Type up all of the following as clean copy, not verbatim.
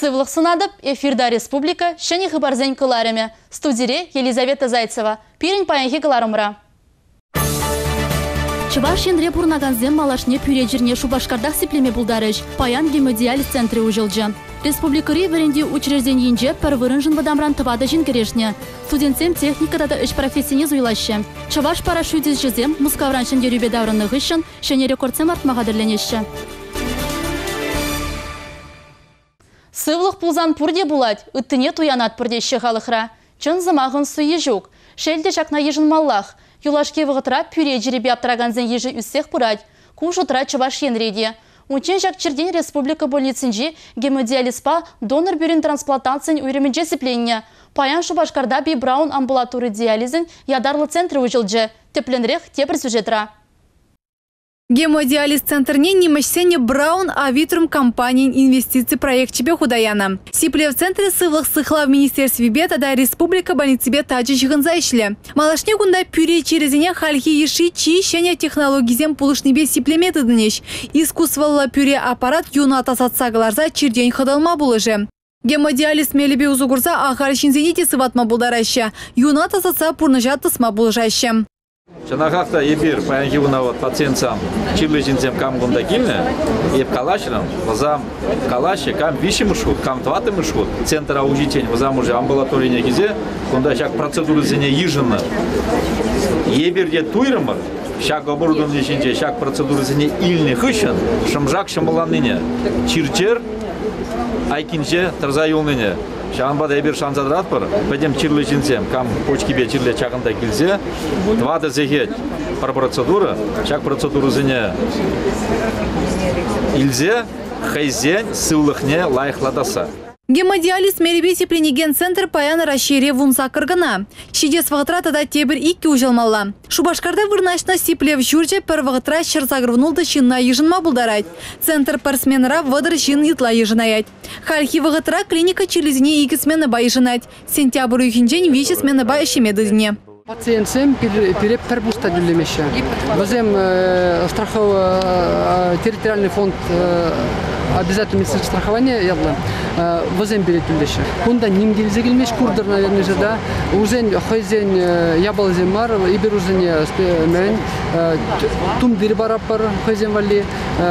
Сывлық сынадып, эфирда республика шәне хыбарзен кыларыме. Студире Елизавета Зайцева. Пирин паянхи кыларымыра. Чываш ендре пурнаганзем малашне пюрежирне Шубашкардах сиплеме булдарыш. Паян гемодиализ центре ужылжы. Республикари варенде учрежденийинже первырынжын вадамран тывады жинкерешне. Студентсем техникада іш профессияне зуйлашы. Чываш парашютиз жезем мускавраншын дерюбе даврынны ғышын шәне рекордсем артмағадырленеші. Сывлық пулзан пурде булать, ыттыне туянат пурдеші халықра. Чын замағын суы жоқ. Шелде жақна ежін маллах. Юлашке вғытра пюре жеребе аптыраганзен ежі үссех пурать. Куш утра чываш енреде. Учен жак черден республика больницинжи гемодиализпа донор бюрин трансплантациян үйремінже сепленне. Паян Шубашкарда бей Браун амбулаторы диализин ядарлы центры ужылжы. Тепленрех тепір сюжетра. Гемодиализ центрне немешсене Браун Авитрум компаниян инвестиции проект чебе худаяна. Сипле в центре сывлых сыхла в министерстве бета да республика больницебе таджи жығынза ишле. Малашне кунда пюре черезене хальхи еши чищение технологизем пулышнебе сипле методынеш. Искусствовала пюре аппарат юнат асатсагаларза чердень ходалма булыжы. Гемодиализ мелебе узугурза ахар шинзенете сыватма булдараща. Юнат асатса пурныжат тысма булыжаща. Чанахахта ебир паянхивуна вот пациентам чирлежинцем кам гундагильне еб калашрам вазам калаши кам виши мышхут кам тваты мышхут центра ужитень вазам уже амбулатория гизе кунда шак процедуры зене еженно ебирде туйрымыр шак оборудование шинче шак процедуры зене ильне хышын шымжак шымыланныне чирчер айкинче тарза юлныне Шамбада ебір шанзадрат бар, бәдем чирлі жинсем, кам почки бе чирлі чағында келсе, двады зехет пар процедура, чак процедуру зіне илзе, хайзен, сыллықне лайықладаса. Гемодиализ меребеси пленеген центр паяна расшире вунса кыргына. Шидес вағытра тада тебір икки ужалмалла. Шубашкарда вырнашна сиплев жүрже пір вағытра шырзагырвнулды шинна ежынма булдарать. Центр парсменра вадыр жин итла ежынаять. Хальхи вағытра клиника чирлизіне икі смены бай жынать. Сентябр үйхінжен вичі смены бай шемедізіне. Пациентсем переп пербуста дүлемеші. Бізем территориальный фонд обязательно медицинское страхование ядлы. Возем берет үлдеші. Кунда немгелзе келмеш курдыр, наверное, же, да. Узен, хойзен, ябалзен мар, ибер узене мен, тум дiri барап бар, хойзен вали,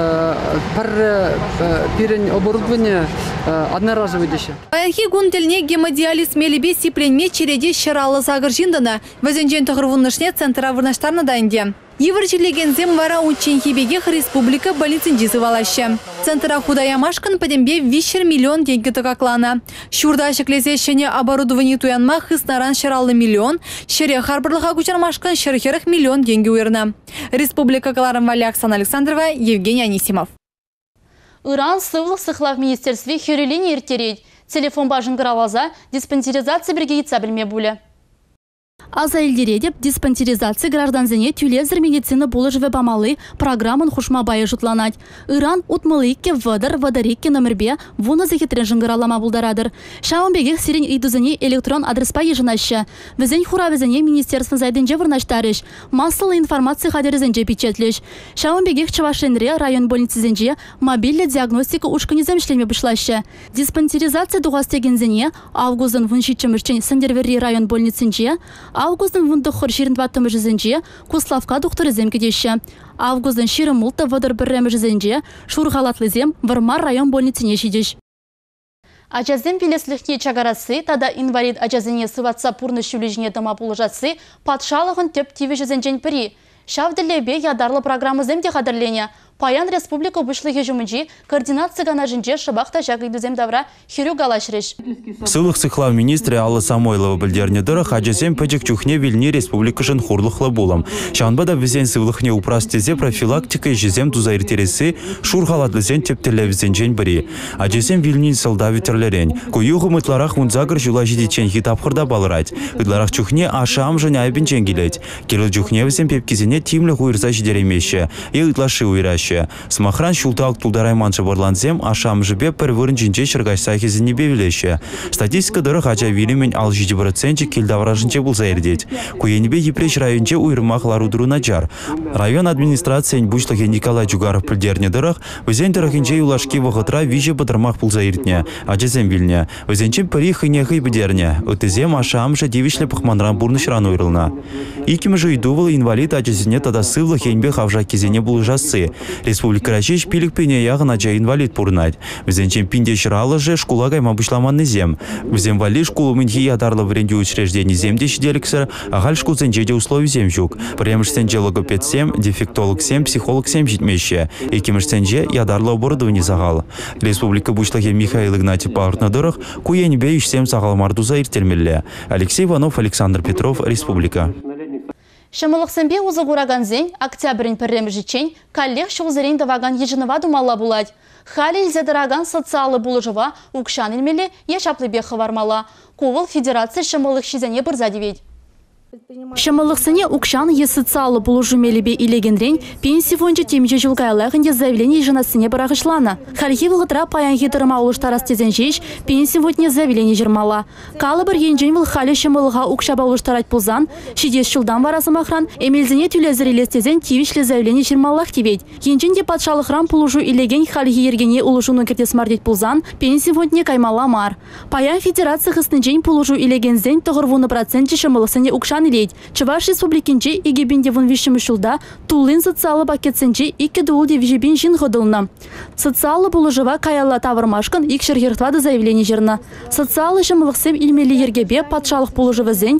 пар пирен оборудование одноразовый деші. Паянхи гунтельне гемодиализ мелебе сипленме череде шаралы сағыр жиндана. Вазенжен тұғырвунышне центра вырнаштарна дайынде. Еврчилегензем вара ученхибегех республика больницинжи сывалашы. Центра худаямашкан падембе 5 миллион деньги токаклана. Шурда шеклезешене оборудование туянма хыснаран шаралы миллион, шере харбарлыха кучармашкан шерхерах миллион деньги уерна. Республика Каларым Вали Оксана Александрова, Евгений Анисимов. Иран сывлық сықлав министерстве хюрелини ертерейд. Телефон бажын гыралаза диспансеризация бірге етса білме бұлі. Аза елдередеп диспансеризация гражданзене тюлезір медицина болыжы вебамалы программын хушмабайы жұтланать. Иран утмылыйке вадарикке номербе вуна захитрен жыңғыралама бұлдарадыр. Шауынбегех сирен идузыне электрон адреспа ежінашы. Візен хуравізене министерствен зайденже вырнаштарыш. Массалы информация хадерізенже печетліш. Шауынбегех Чавашенре район больницизенже мобильный диагностика ушканезем шлеме бұшлашы. Диспансеризация дуғастегензене авгузын вуншичымышчен Сандервери район больницинже августын вунды хор 22 жүзінже Куславка доктор земкедеші. Августын ширы мулта вадар бірремі жүзінже Шурғалатлызем Вармар район больниціне жидеш. Ажазем пелесліхне чагарасы, тада инвалид ажазене сыватса пурны шүлежіне дама пулыжасы патшалығын төп тиві жүзінжен пірі. Шавділебе ядарлы программы земде қадырлене. Паян республика бұшлығы жүмінжі координация ғана жінже шыбақта жағыйды земдавра хирю галашреш. Сылық сықлав министрі Аллы Самойлова білдернедірі хажасем пәжік чухне вильне республика жын хурлықлы болам. Шанбада візен сывлықне упрастезе профилактика жезем тузайртересі шурғаладлызен тептерлі візен жен бірі. Ажасем вильнин сылда ветерлерен. Куюғы мұтларақ мұнзағыр жула жидечен хитапқырда балырайд. Үдларақ чухне ашам жын айбін женгелет. Керіл чухне візен пепкезіне тимлі ғуырза жидеремеші. Еғытлашы уйраш. билеші. Смахран шулталық тулдарайманшы барланзем ашам жібе пір вырын жинче шыргашса кезіне бевелеші. Статистика дұры қача вилімен ал 7% келдавражынче бұл зайырдет. Куенебе епреш районче уйрымақ ларудыруна жар. Район администрациян бұшлығы Николай Джугаров пілдерне дұрық, өзен дұрықынче юлашки вғытра виже бұдырмақ бұл зайырдне, ажызем вилне. Өзенчен пірі хыне-хый бідерне, өтізем ашамшы девишлі пықманран бұрнышран ойрылна. Икімі жүйдувыл инвалид ажызіне тада сывлық енбе хавжа кезене бұл жасы. Республика Рашиш пилік пене яғын ажа инвалид бұрнайд. Өзенчен пинде шыралы же шкула гайма бұшламанны зем. Өзен вали шкулу мінхи ядарлы вренде учреждені земде шиделіксір, ағал шкулзен жеде условий зем жүк. Премішсен же логопед сем, дефектолог сем, психолог сем житмеші. Екімішсен же ядарлы оборудование сағал. Республика Бушлахе Михаил Игнатьев Пауртнадырых куенбе үшсем сағал мардуза иртермелле. Алексей Иванов, Александр Петров, Республика. Шамылықсынбе ұзы ғураганзен, октябрін пірремжічен, коллег шоғызырен даваган ежінова думалла булад. Халі илзедіраган социалы бұлыжыва ұқшан ilмелі ешаплыбе хывармала. Ковыл федерация шамылық шизене бірзадевет. Шамылықсыне ұқшан е социалы бұлыжымелебе илегенрен пенсия фонжы темже жылғайлағынде заявление жынасыне бірағышланы. Хальхи вылғытра паян хетіріма ұлыштарас тезен жеш пенсия фонтне заявление жырмала. Калы бір енжен выл халі шамылыға ұқшаба ұлыштарат пұлзан, шидес жылдан варасым ахран, эмелзіне түлезірелес тезен тивишлі заявление жырмалақ тевет. Енжен де патшалықран пұлыжу илеген хальхи ергене ұлышуны кертес мардет пұлзан, пенсия фонтне каймала мар. Паян федерация хыснынжен пұлыжу илегензен тұғырвуны проценті шамылықсыне ұқшан Чуваш республикинче игебинде вон вишемышулда тулын социалы пакетсенче ике дуулде вижебин жин ходылна. Социалы булыжыва каялла тавырмашкан ик шергертвады заявление жерна. Социалы шамылықсем илмели ергебе патшалық булыжывы зен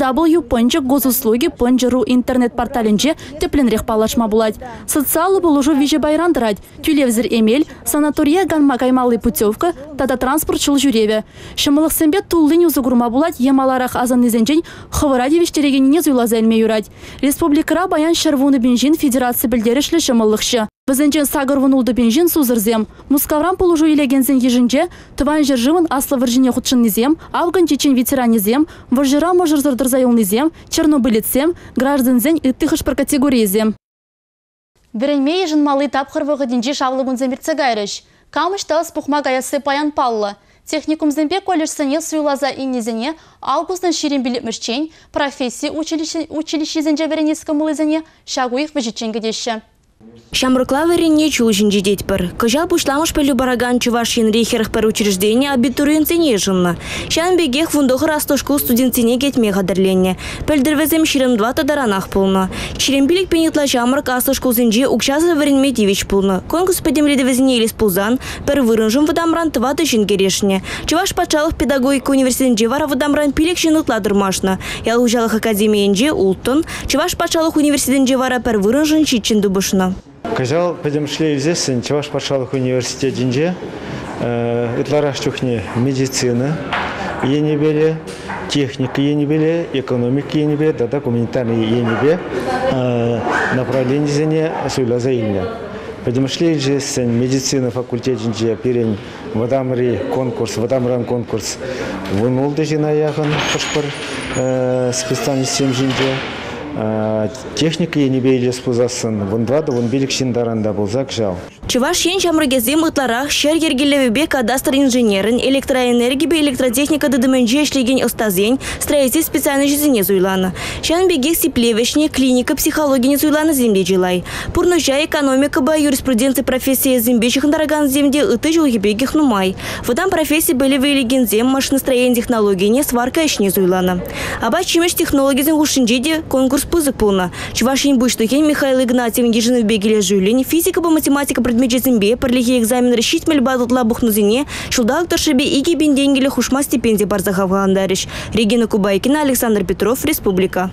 www.госуслуги.ру интернет-порталинче тепленрех палашма булать. Социалы булыжу виже байрандырать. Тюлевзір эмель, санатория ганма каймалы путевка, тада транспорт шыл жүреве. Шамылықсембе тулын юзугурма булать емаларах азанны зенчен хывыради виштерегеніне зуйлаза әлме юрать. Республикара баян шарвуны бенжин федерация білдерішлі шымылықшы. Бізінчен сағырвынулды бенжин сузырзем. Мускавран полужу илегензен ежінже, тыван жыржывын аслы віржіне худшыннызем, авган чечен ветеранизем, варжыра можырзырдырзайылнызем, чернобылецем, гражданзен иттыхыш пар категоризем. Бірінме ежін малы тапқырвығы денже шавлығын земіртсе гайрыш. Камышта спухма гаясы паян паллы. Техникум зембе колледжсене суйлаза иннезене августын ширин билетмішчен профессия училище зенже веренескі мылызене шагуих вежечен гедеші. Шамрукла варене чулжин жидеть пар. Кожал пушламыш пелю бараган чуваш рейхерах пар учреждения абитуриентене жынна. Шан бегех вундох растошку студентене гетме гадерленне. Пельдервезем ширим 2 тадаранах полна. Ширим билик пенитла шамрак астошку зенже укшаза варенме тивич полна. Конкурс педемледевезене или спулзан пер вырынжым вадамран тваты жингерешне. Чуваш пачалых педагогика университенже вара вадамран пилик шинутла дурмашна. Ял ужалых академиенже ултон. Чуваш пачалых университенже вара пер вырынжын чичен дубышна. Кажал пойдемшли здесь, чуваш пашалых университет динже, итлараш чухне медицина, енебеле, техника енебеле, экономика енебеле, да гуманитарный енебе, направление зене суйлаза илня. Пойдемшли здесь медицина факультет динже перень вадамран конкурс, вынул дежина яхан пашпар специальность сем динже. Техника енебе илес пузасын, вундвады вун билик шиндаранда болзак жал. Чуваш ен жамрыгезем ытларах шер ергелевебе кадастр инженерин, электроэнергия электротехника дыдыменже эшлеген остазен, строитель специальной жизни зуйлана. Шан бегех сиплевешне, клиника психологии зуйлана земле жилай. Пурножа экономика ба юриспруденция профессии зембечих дараган земде ыты жылгебегех нумай. Водан профессии были вылеген зем машиностроение технологии не сварка эшне зуйлана. Аба чимеш технологии зем гушинджеде конкурс пузык полна. Чуваш ен буштухен Михаил Игнатьев ежины в бегеле жюлень, физика по математика предмет зембе, парлихи экзамен решить мельбадут лабухнузине, шулдак торшебе иги бен денгеле хушма стипендия барзахавгандариш. Регина Кубайкина, Александр Петров, Республика.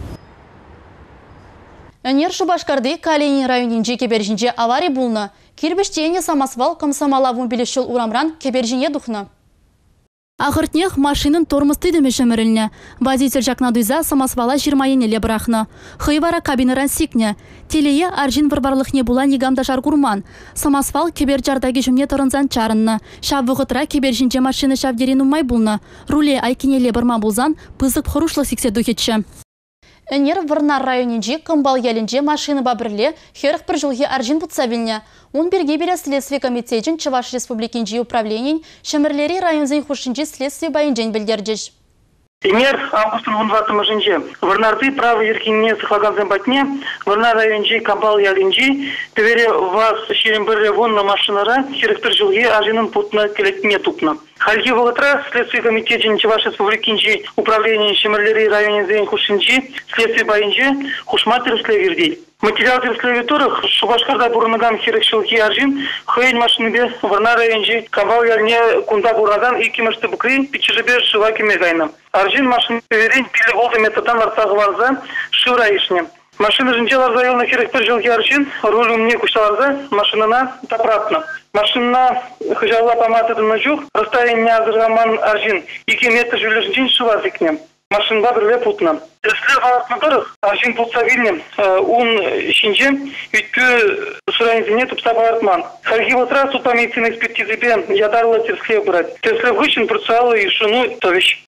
Өнер Шубашкарды Калинин районинже кебержинже аварий булна. Кирбештене самосвал комсомолавун билешел урамран кебержине духна. Ахыртнех машинын тормысты демешеміріліне. Водитель жақнадуйза самосвала жирмайенеле бірақны. Хыйвара кабинаран сикне. Телее аржин варбарлықне була негамда жаргурман. Самосвал кебер жардаги жүмне тұрынзан чарынны. Шав вғытра кебер жинже машины шавдерин умай булны. Руле айкинеле бірма булзан пызық құрушлы сиксе духетші. Энер Варнар районинче кымбал ялинче машина бабірле херх бір жылғы аржин бұтса біліне. Он берге бере Следствие комитетін Чуваш Республикинче управленин шамырлери районзын хушинче следствие байынчен білдердіш. Энер августын 16-жынче Варнарды право еркинне сықлаганзен батне, Варнар районинче кымбал ялинче певере вас шерембірре вонна машинара херх бір жылғы аржинын путна келетіне тупна. Хальги Волотра, Следствие комитетин Чуваш Республикинче управление шамырлери районинзен хушинче следствие байынче хушматерсле вердей. Материал терслевиторах Шубашкарда бурнаган херекшилки аржин хейн машинбе Варнар районинче кымбал ялине кунда бурнаган икимашты букри пичежебе шиваки мегайна. Аржин машин певерин пили волды метадан арцағы варза шивра ишне. Машина жинчалар заел на херек пержилки аржин рулю мне кушталарза машинана тапратна. Машина хажала поматы на жух расстояние азыргаман аржин 2 метр жүлешін шивазикне. Машинда бірле путна. Терсле валатмадырых аржин путса вильнем он шинче үтпі суранизіне тупса балатман. Харги ватра супа медицина экспертизебе ядарлы терсле брать. Терсле вычин процессуалы и шуну товищ.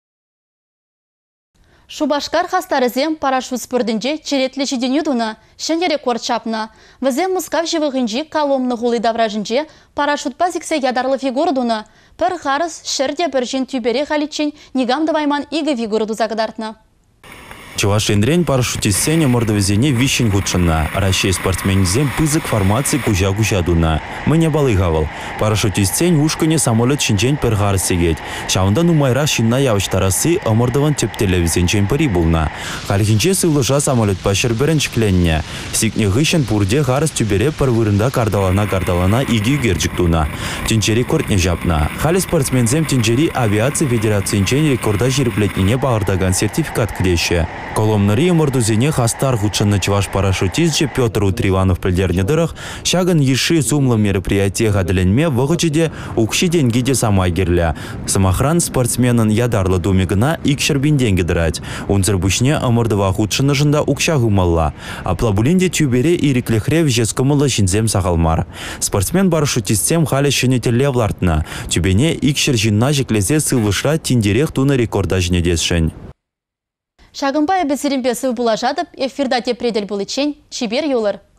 Шубашкар хастарызем парашют спордынче черетлеші денюдуна, шәне рекорд чапна. Візем мұскав живығынче коломны ғулы давражынче парашют пазиксе ядарлы фигурдуна. Пір қарыз шерде бір жен тюбере халичен негамдывайман игі фигурду загадартна. Чувашендрен парашютистсене мордовезене вищен гудшына. Россия спортсмензем пызык формации кужа-кужадуна. Мне балыгавал. Парашютистсен ушкане самолет шинчен пергар сегет. Шаунда нумайра шинна явыштарасы омордован тептелевизенчен пыри булна. Халхинче сылыжа самолет пашерберен шкленне. Сикне гыщен пурде гарыз тюбере пырвырында кардалана иги герджиктуна. Тинче рекорд не жапна. Хали спортсмензем тинчери авиация федерациянчен рекорда жерплетнине бағырдаган сертификат кдеше. Коломнари мордузене хастар худшанны чуваш парашютистче Петр Утриванов пілдернедырых шагын еши сумлы мероприятие гадыленме вғычеде укши денгеде самай герля. Самохран спортсменын ядарлы думигына икшербин деньги дырать. Унцер бушне амордова худшанны жында укша гумалла. Аплабулинде тюбере ириклехрев жескомылы шинзем сағалмар. Спортсмен парашютистсем халі шынетелле влартна. Тюбене икшер жинна жеклезе сылышра тиндерех туны рекорда жнедесшін. Шагынбай бесерімбесі бұлажадып, эфирда тепредель бұл ичен, чибер юлар.